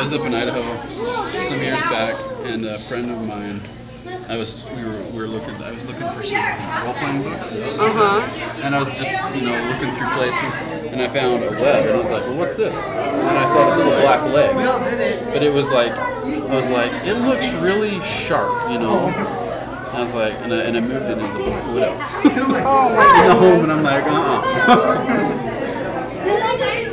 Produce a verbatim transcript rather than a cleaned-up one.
was up in Idaho some years back, and a friend of mine, I was we were we were looking I was looking for some role playing books. Uh huh. And I was just you know looking through places, and I found a web, and I was like, well, what's this? And I saw this little black leg, but it was like I was like, it looks really sharp, you know. I was like, and I, and I moved it as a widow. Oh my in the home, and I'm like, uh-uh.